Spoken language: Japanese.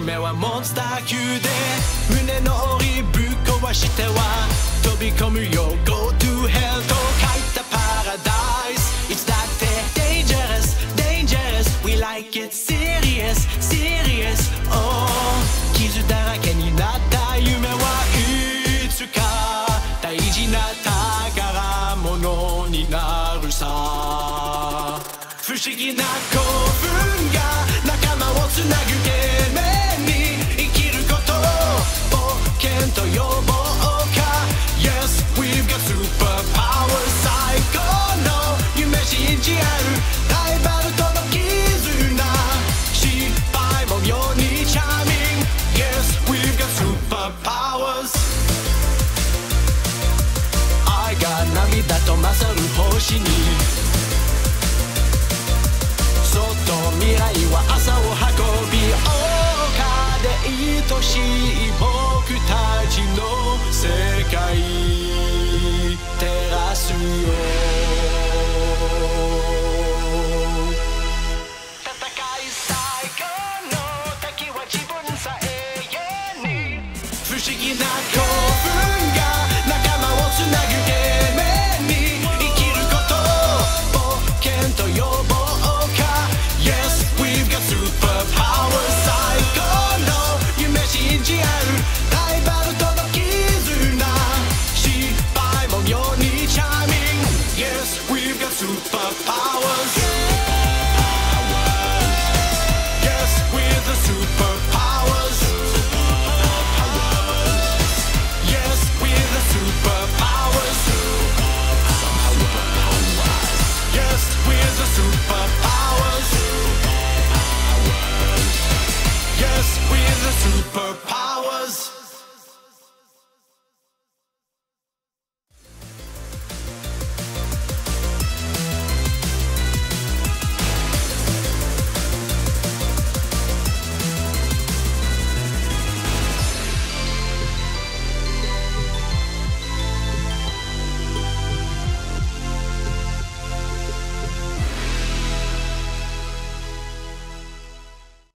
夢はモンスター級で胸の檻ぶっ壊しては飛び込むよ Go to hell と書いたパラダイスいつだって Dangerous Dangerous We like it Serious Serious Oh 傷だらけになった夢はいつか大事な宝物になるさ不思議な声